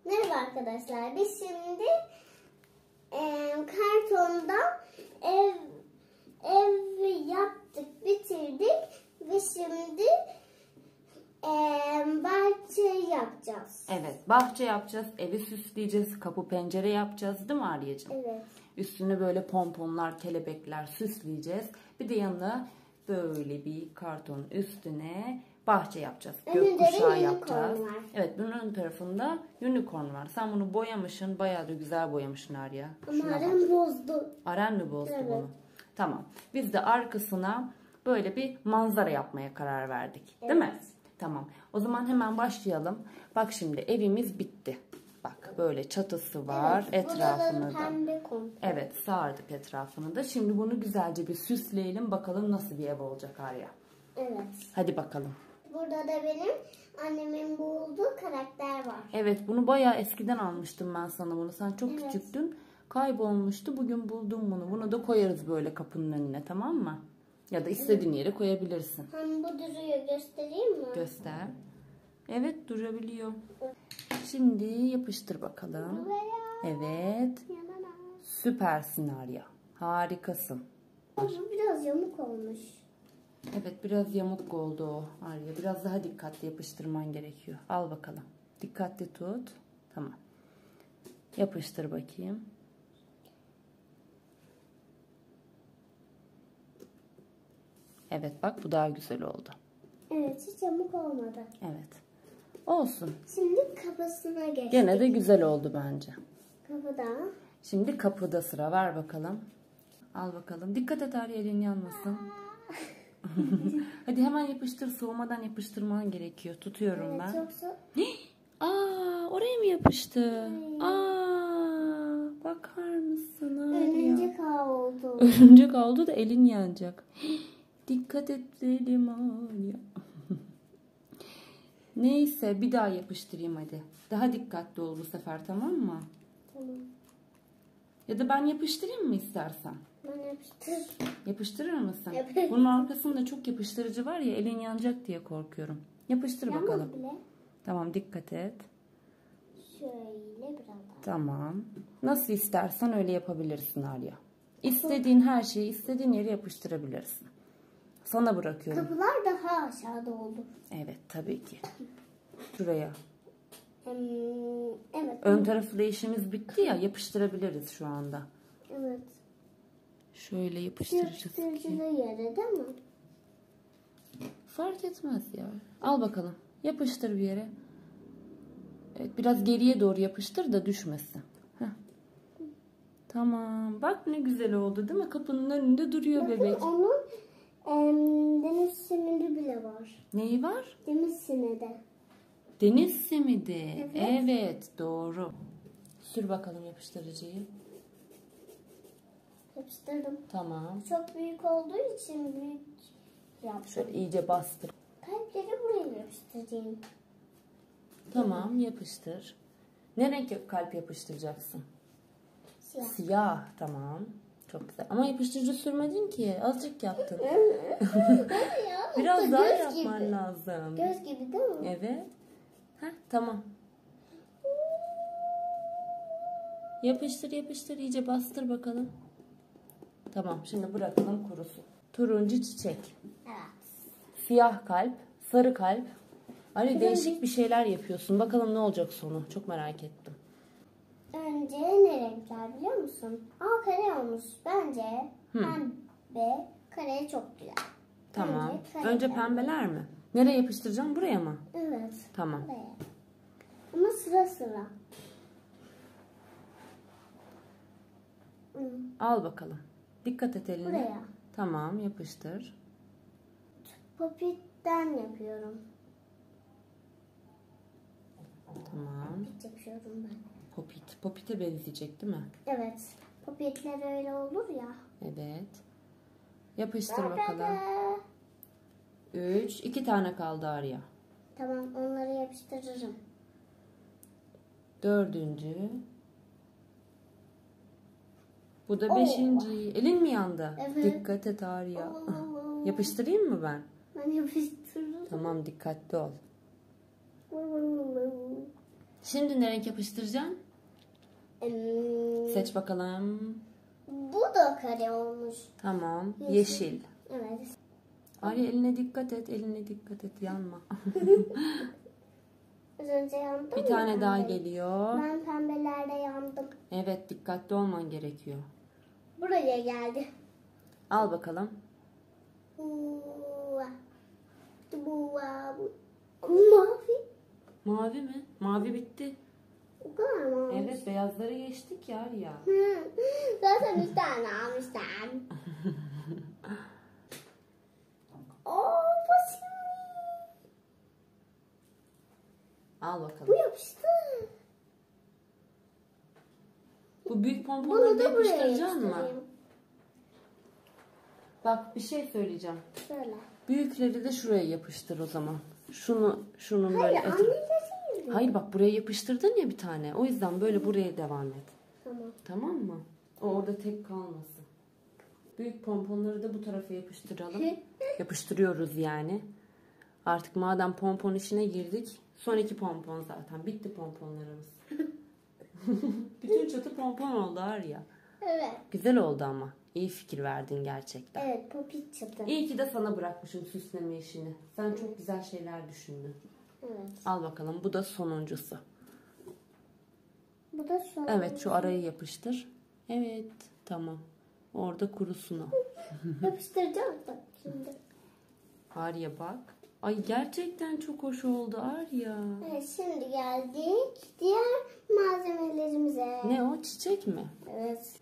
Merhaba arkadaşlar. Biz şimdi kartondan ev yaptık, bitirdik ve şimdi bahçe yapacağız. Evet, bahçe yapacağız, evi süsleyeceğiz, kapı pencere yapacağız değil mi Arya'cığım? Evet. Üstüne böyle pomponlar, kelebekler süsleyeceğiz. Bir de yanına böyle bir karton üstüne bahçe yapacağız. Gökkuşağı yapacağız. Var. Evet, bunun ön tarafında unicorn var. Sen bunu boyamışsın, bayağı da güzel boyamışsın Arya. Ama Aren bozdu. Aren mi bozdu Evet. bunu? Tamam. Biz de arkasına böyle bir manzara yapmaya karar verdik. Değil mi? Tamam. O zaman hemen başlayalım. Bak şimdi evimiz bitti. Bak böyle çatısı var. Evet, etrafını da. Pembe komple. Evet, sardık etrafını da. Şimdi bunu güzelce bir süsleyelim. Bakalım nasıl bir ev olacak Arya. Evet. Hadi bakalım. Burada da benim annemin bulduğu karakter var. Evet, bunu bayağı eskiden almıştım ben sana bunu. Sen çok Evet. küçüktün. Kaybolmuştu. Bugün buldum bunu. Bunu da koyarız böyle kapının önüne, tamam mı? Ya da istediğin yere koyabilirsin. Hem bu duruyor, göstereyim mi? Göster. Evet, durabiliyor. Şimdi yapıştır bakalım. Evet. Süpersin Arya. Harikasın. Bu biraz yamuk olmuş. Evet, biraz yamuk oldu o Arya. Biraz daha dikkatli yapıştırman gerekiyor. Al bakalım. Dikkatli tut. Tamam. Yapıştır bakayım. Evet, bak bu daha güzel oldu. Evet, hiç yamuk olmadı. Evet. Olsun. Şimdi kafasına geçtik. Gene de güzel oldu bence. Kapıda. Şimdi kapıda sıra, ver bakalım. Al bakalım. Dikkat et Arya, elin yanmasın. Hadi hemen yapıştır. Soğumadan yapıştırman gerekiyor. Tutuyorum Evet, ben. yoksa... Aa, oraya mı yapıştı? Aa, bakar mısın Arya? Örümcek ağı oldu. Örümcek oldu da elin yanacak. Dikkat edelim Arya. Neyse, bir daha yapıştırayım hadi. Daha dikkatli ol bu sefer, tamam mı? Tamam. Ya da ben yapıştırayım mı istersen? Ben yapıştır. Yapıştırır mısın? Evet. Bunun arkasında çok yapıştırıcı var ya, elin yanacak diye korkuyorum. Yapıştır bakalım. Bile. Tamam, dikkat et. Şöyle biraz daha. Tamam. Nasıl istersen öyle yapabilirsin Arya. İstediğin her şeyi istediğin yere yapıştırabilirsin. Sana bırakıyorum. Kapılar daha aşağıda oldu. Evet, tabii ki. Şuraya. Evet. Ön tarafı da işimiz bitti ya, yapıştırabiliriz şu anda. Evet. Şöyle yapıştıracağız ki. Yapıştırıcılı yere değil mi? Fark etmez ya. Al bakalım. Yapıştır bir yere. Evet, biraz geriye doğru yapıştır da düşmesin. Heh. Tamam. Bak ne güzel oldu değil mi? Kapının önünde duruyor bebek. Onun deniz simidi bile var. Neyi var? Deniz simidi. Deniz simidi. Evet. Evet, doğru. Sür bakalım yapıştırıcıyı. Yapıştırdım. Tamam. Çok büyük olduğu için büyük yaptım. Şöyle iyice bastır. Kalpleri buraya yapıştırayım. Tamam, yapıştır. Ne renk kalp yapıştıracaksın? Siyah. Siyah. Tamam. Çok güzel. Ama yapıştırıcı sürmedin ki. Azıcık yaptın. Ya, Biraz daha göz yapman gibi. lazım. Göz gibi değil mi? Evet. Heh, tamam. Yapıştır yapıştır. İyice bastır bakalım. Tamam. Şimdi bırakalım kurusun. Turuncu çiçek. Evet. Siyah kalp. Sarı kalp. Hani değişik bir şeyler yapıyorsun. Bakalım ne olacak sonu. Çok merak ettim. Önce ne renkler biliyor musun? Kare olmuş. Bence pembe kare çok güzel. Tamam. kare Önce pembe. pembeler mi? Nereye yapıştıracağım? Buraya mı? Evet. Tamam. Buraya. Ama sıra sıra. Al bakalım. Dikkat et eline. Buraya. Tamam, yapıştır. Popitten yapıyorum. Tamam. Popit yapıyorum ben. Popit. Popit'e benzeyecek değil mi? Evet. Popitler öyle olur ya. Evet. Yapıştır bakalım. 3. 2 tane kaldı Arya. Tamam, onları yapıştırırım. 4. Bu da 5. Elin mi yandı? Evet. Dikkat et Arya. Yapıştırayım mı ben? Ben yapıştırırım. Tamam, dikkatli ol. Şimdi ne renk yapıştıracaksın? Seç bakalım. Bu da kare olmuş. Tamam. Yeşil. Evet. Arya eline dikkat et. Eline dikkat et. Yanma. Az önce yandım. Bir tane daha geliyor. Ben pembelerde yandım. Evet, dikkatli olman gerekiyor. Buraya geldi. Al bakalım. Mavi. Mavi mi? Mavi bitti. O kadar mı? Evet, beyazları geçtik ya Arya. Zaten 3 tane almıştım. Başım. Al bakalım. Bu yapıştı. Bu büyük Bunu pomponları da da buraya yapıştıracaksın mı? yapıştırayım. Bak bir şey söyleyeceğim. Şöyle. Büyükleri de şuraya yapıştır o zaman. Şunun Hayır, böyle. anne de değildi. Hayır bak, buraya yapıştırdın ya bir tane. O yüzden böyle buraya devam et. Tamam. Tamam mı? O orada tek kalmasın. Büyük pomponları da bu tarafa yapıştıralım. Yapıştırıyoruz yani. Artık madem pompon işine girdik. Son 2 pompon zaten. Bitti pomponlarımız. Bütün çatı pompon oldu Arya. Evet. Güzel oldu ama. İyi fikir verdin gerçekten. Evet, popit çıktı. İyi ki de sana bırakmışım süsleme işini. Sen çok güzel şeyler düşündün. Evet. Al bakalım. Bu da sonuncusu. Bu da şu. Evet, şu arayı yapıştır. Evet. Tamam. Orada kurusun o. Yapıştıracağım bak şimdi. Arya bak. Ay gerçekten çok hoş oldu Arya. Evet, şimdi geldik diğer malzemelerimize. Ne o? Çiçek mi? Evet.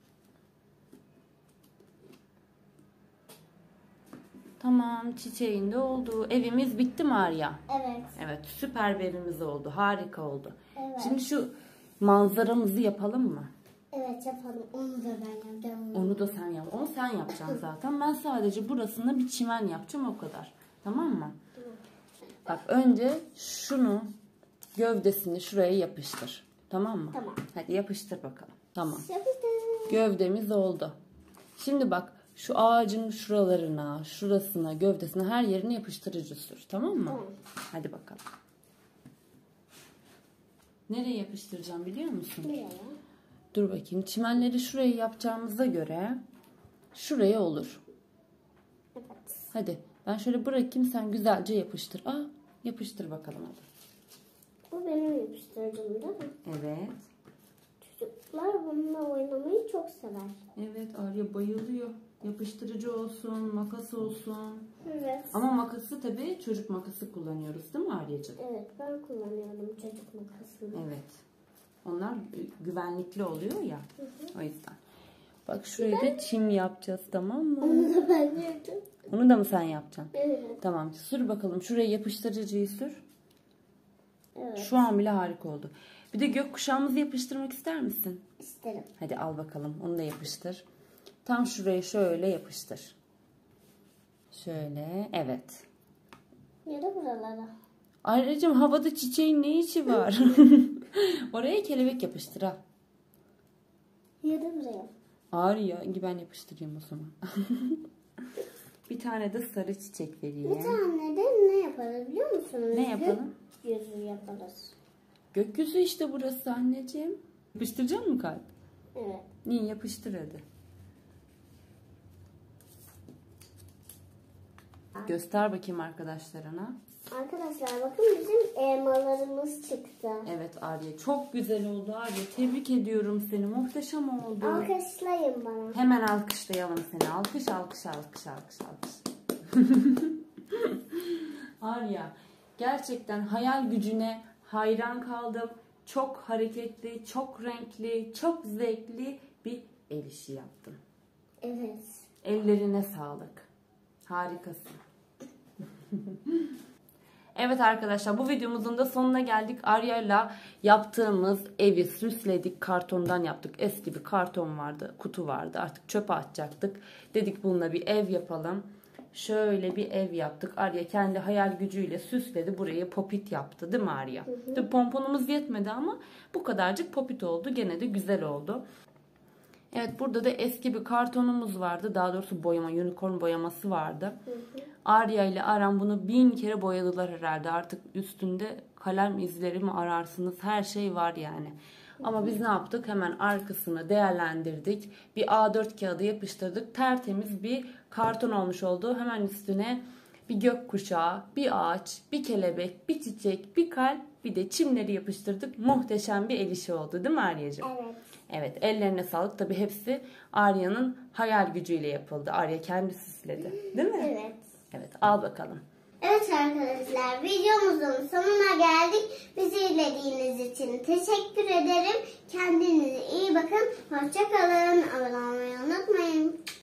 Tamam, çiçeğin de oldu. Evimiz bitti mi Arya? Evet. Evet, süper bir evimiz oldu. Harika oldu. Evet. Şimdi şu manzaramızı yapalım mı? Evet, yapalım. Onu da ben yapacağım. Onu da sen yap. Onu sen yapacaksın zaten. Ben sadece burasını bir çimen yapacağım, o kadar. Tamam mı? Bak önce şunu, gövdesini şuraya yapıştır. Tamam mı? Tamam. Hadi yapıştır bakalım. Tamam. Yapıştır. Gövdemiz oldu. Şimdi bak şu ağacın şuralarına, şurasına, gövdesine, her yerine yapıştırıcı sür. Tamam mı? Tamam. Hadi bakalım. Nereye yapıştıracağım biliyor musun? Buraya. Dur bakayım. Çimenleri şuraya yapacağımıza göre şuraya olur. Evet. Hadi ben şöyle bırakayım, sen güzelce yapıştır. Yapıştır bakalım hadi. Bu benim yapıştırıcım değil mi? Evet. Çocuklar bununla oynamayı çok sever. Evet, Arya bayılıyor. Yapıştırıcı olsun, makas olsun. Evet. Ama makası tabii çocuk makası kullanıyoruz değil mi Arya'cığım? Evet, ben kullanıyorum çocuk makasını. Evet. Onlar güvenlikli oluyor ya. O yüzden. Bak şurayı da çim yapacağız, tamam mı? Onu da ben yaptım. Onu da mı sen yapacaksın? Evet. Tamam. Sür bakalım. Şuraya yapıştırıcıyı sür. Evet. Şu an bile harika oldu. Bir de gökkuşağımızı yapıştırmak ister misin? İsterim. Hadi al bakalım. Onu da yapıştır. Tam şuraya şöyle yapıştır. Şöyle. Evet. Ya da buralara. Ayrıca havada çiçeğin ne işi var? Oraya kelebek yapıştır ha. Ya da buraya. Arya, ben yapıştırayım o zaman. Bir tane de sarı çiçek vereyim. Bir tane de ne yaparız biliyor musunuz? Ne yapalım? Gökyüzü yaparız. Gökyüzü işte burası anneciğim. Yapıştıracak mısın kalp? Evet. İyi, yapıştır hadi. Göster bakayım arkadaşlarına. Arkadaşlar bakın bizim elmalarımız çıktı. Evet Arya, çok güzel oldu Arya. Tebrik ediyorum seni. Muhteşem oldu. Alkışlayın bana. Hemen alkışlayalım seni. Alkış, alkış, alkış, alkış, alkış. Arya, gerçekten hayal gücüne hayran kaldım. Çok hareketli, çok renkli, çok zevkli bir el işi yaptın. Evet. Ellerine sağlık. Harikasın. Evet arkadaşlar, bu videomuzun da sonuna geldik. Arya'yla yaptığımız evi süsledik. Kartondan yaptık. Eski bir karton vardı, kutu vardı. Artık çöpe atacaktık. Dedik bununla bir ev yapalım. Şöyle bir ev yaptık. Arya kendi hayal gücüyle süsledi. Burayı popit yaptı değil mi Arya? Pomponumuz yetmedi ama bu kadarcık popit oldu. Gene de güzel oldu. Evet, burada da eski bir kartonumuz vardı. Daha doğrusu boyama, unicorn boyaması vardı. Arya ile Aram bunu 1000 kere boyadılar herhalde. Artık üstünde kalem izleri mi ararsınız? Her şey var yani. Ama biz ne yaptık? Hemen arkasını değerlendirdik. Bir A4 kağıdı yapıştırdık. Tertemiz bir karton olmuş oldu. Hemen üstüne bir gökkuşağı, bir ağaç, bir kelebek, bir çiçek, bir kalp, bir de çimleri yapıştırdık. Muhteşem bir el işi oldu, değil mi Arya'cığım? Evet. Evet, ellerine sağlık. Tabii hepsi Arya'nın hayal gücüyle yapıldı. Arya kendi süsledi, değil mi? Evet. Evet, al bakalım. Evet arkadaşlar, videomuzun sonuna geldik. Bizi izlediğiniz için teşekkür ederim. Kendinize iyi bakın. Hoşça kalın. Abone olmayı unutmayın.